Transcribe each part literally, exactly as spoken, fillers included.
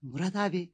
Murat abi.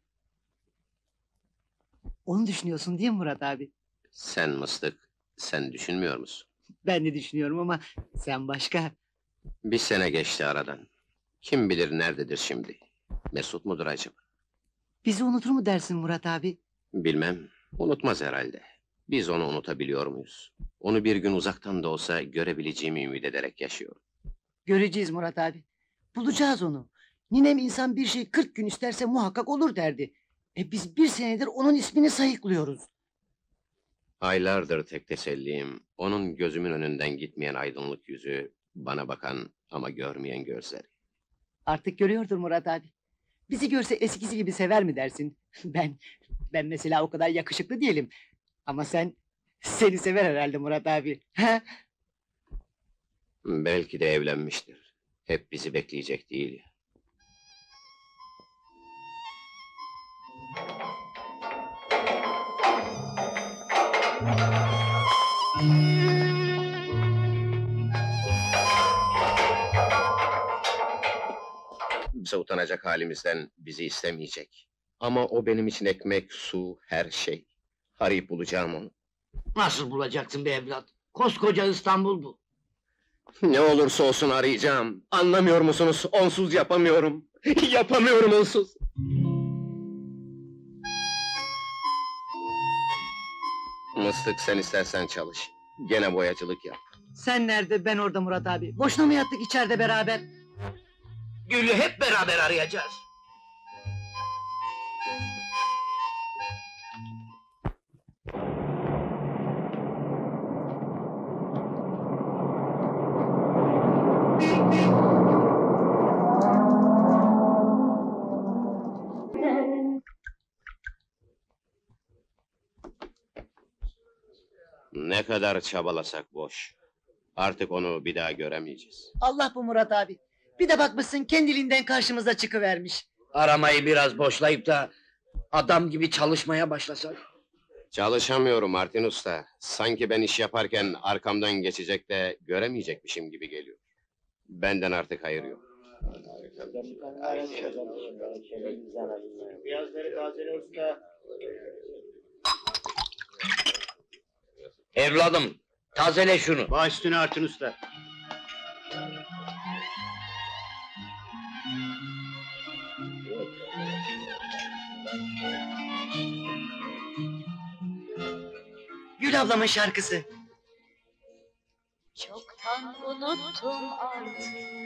Onu düşünüyorsun değil mi Murat abi? Sen mıstık, sen düşünmüyor musun? Ben de düşünüyorum ama sen başka. Bir sene geçti aradan. Kim bilir nerededir şimdi? Mesut mudur acaba? Bizi unutur mu dersin Murat abi? Bilmem, unutmaz herhalde. Biz onu unutabiliyor muyuz? Onu bir gün uzaktan da olsa görebileceğimi ümit ederek yaşıyorum. Göreceğiz Murat abi. Bulacağız onu. Ninem insan bir şey kırk gün isterse muhakkak olur derdi. E biz bir senedir onun ismini sayıklıyoruz. Aylardır tek tesellim, onun gözümün önünden gitmeyen aydınlık yüzü, bana bakan ama görmeyen gözleri. Artık görüyordur Murat abi. Bizi görse eskisi gibi sever mi dersin? Ben, ben mesela o kadar yakışıklı değilim. Ama sen, seni sever herhalde Murat abi. Ha? Belki de evlenmiştir. Hep bizi bekleyecek değil ya. Bize utanacak halimizden bizi istemeyecek. Ama o benim için ekmek, su, her şey. Arayıp bulacağım onu. Nasıl bulacaksın be evlat? Koskoca İstanbul bu. Ne olursa olsun arayacağım. Anlamıyor musunuz? Onsuz yapamıyorum. Yapamıyorum onsuz. Mıstık, sen istersen çalış. Gene boyacılık yap. Sen nerede, ben orada Murat abi. Boşuna mı yattık içeride beraber? Gül'ü hep beraber arayacağız. Ne kadar çabalasak boş. Artık onu bir daha göremeyeceğiz. Allah bu Murat abi. Bir de bakmışsın kendiliğinden karşımıza çıkıvermiş. Aramayı biraz boşlayıp da adam gibi çalışmaya başlasak. Çalışamıyorum Martin Usta. Sanki ben iş yaparken arkamdan geçecek de göremeyecekmişim gibi geliyor. Benden artık hayır yok. Piyazları tazele usta. Evladım, tazele şunu. Baş üstüne Artin usta. Gül ablamın şarkısı. Çoktan unuttum artık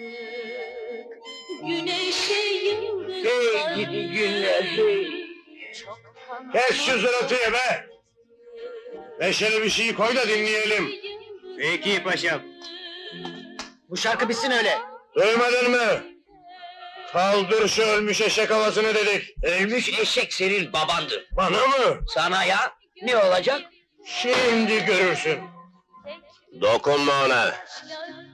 güneşe yıldızları. Hey gidi günler hey. Çoktan Kes şu zırıltıyı be! Neşeli bir şey koy da dinleyelim. Peki paşam. Bu şarkı bitsin öyle. Duymadın mı? Kaldır şu ölmüş eşek havasını dedik. Ölmüş eşek senin babandır. Bana mı? Sana ya, ne olacak? Şimdi görürsün. Dokunma ona. yaşlar